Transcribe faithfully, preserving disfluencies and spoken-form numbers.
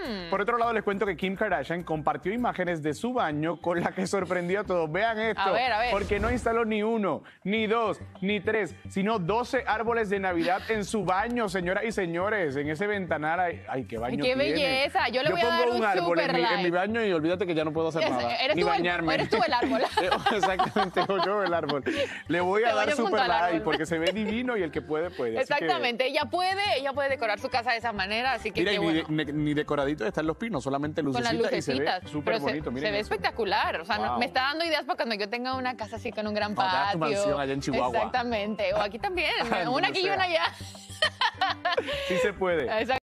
Mm. Por otro lado, les cuento que Kim Kardashian compartió imágenes de su baño con la que sorprendió a todos. Vean esto, a ver, a ver. porque no instaló ni uno, ni dos, ni tres, sino doce árboles de Navidad en su baño, señoras y señores. En ese ventanal, ay, ay qué baño ¡Qué tiene. belleza! Yo le voy Yo a dar pongo un un árbol en mi, en mi baño y olvídate que ya no puedo hacer Es, nada, eres ni tú bañarme. El, eres tú el árbol. Exactamente, yo el árbol. Le voy a Te dar voy junto super al like árbol. porque se ve divino y el que puede, puede. Así que- Exactamente, ella puede, ella puede decorar su casa de esa manera, así que Mira, qué y ni, bueno. de- ni- ni decoradito están los pinos, solamente Con las lucecitas y lucecitas. se ve súper Pero se- bonito. Miren se ve eso. espectacular. O sea, no- Wow. me está dando ideas para cuando yo tenga una casa así con un gran Cuando tengas patio. tu mansión allá en Chihuahua. Exactamente. O aquí también. Donde Una aquí y sea. una allá. Sí se puede. Exacto.